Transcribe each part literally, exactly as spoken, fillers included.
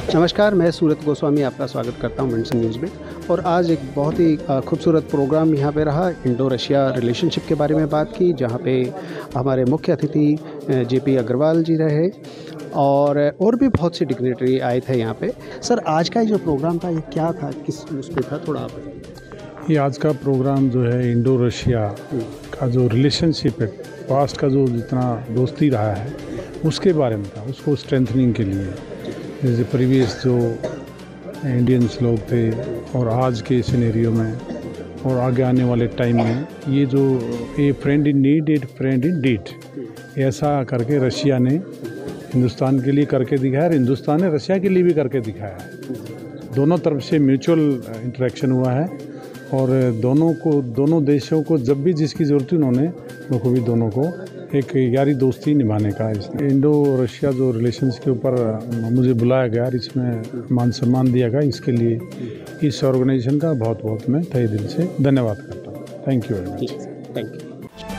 नमस्कार, मैं सूरत गोस्वामी आपका स्वागत करता हूं विंडसन न्यूज़ में। और आज एक बहुत ही खूबसूरत प्रोग्राम यहां पे रहा। इंडो रशिया रिलेशनशिप के बारे में बात की, जहां पे हमारे मुख्य अतिथि जेपी अग्रवाल जी रहे और और भी बहुत से डिग्नेटरी आए थे यहां पे। सर, आज का जो प्रोग्राम था ये क्या था, किस उस पे था, थोड़ा आप बताइए। ये आज का प्रोग्राम जो है इंडो रशिया का जो रिलेशनशिप है, पास्ट का जो जितना दोस्ती रहा है उसके बारे में था, उसको स्ट्रेंथनिंग के लिए। जैसे प्रीवियस जो इंडियंस लोग थे और आज के सिनेरियो में और आगे आने वाले टाइम में, ये जो a friend in need at friend indeed, ऐसा करके रशिया ने हिंदुस्तान के लिए करके दिखाया और हिंदुस्तान ने रशिया के लिए भी करके दिखाया है। दोनों तरफ से म्यूचुअल इंटरेक्शन हुआ है और दोनों को दोनों देशों को जब भी जिसकी ज़रूरत थी उन्होंने उनको भी दोनों को एक यारी दोस्ती निभाने का। इसमें इंडो रशिया जो रिलेशंस के ऊपर मुझे बुलाया गया और इसमें मान सम्मान दिया गया, इसके लिए इस ऑर्गेनाइजेशन का बहुत बहुत मैं तहे दिल से धन्यवाद करता हूँ। Thank you very much. Thank you.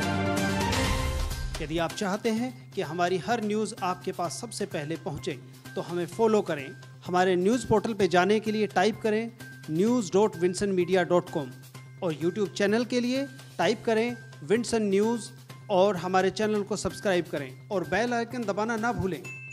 यदि आप चाहते हैं कि हमारी हर न्यूज़ आपके पास सबसे पहले पहुंचे, तो हमें फॉलो करें। हमारे न्यूज़ पोर्टल पे जाने के लिए टाइप करें news dot Windson media dot com और यूट्यूब चैनल के लिए टाइप करें विंडसन न्यूज़ और हमारे चैनल को सब्सक्राइब करें और बेल आइकन दबाना ना भूलें।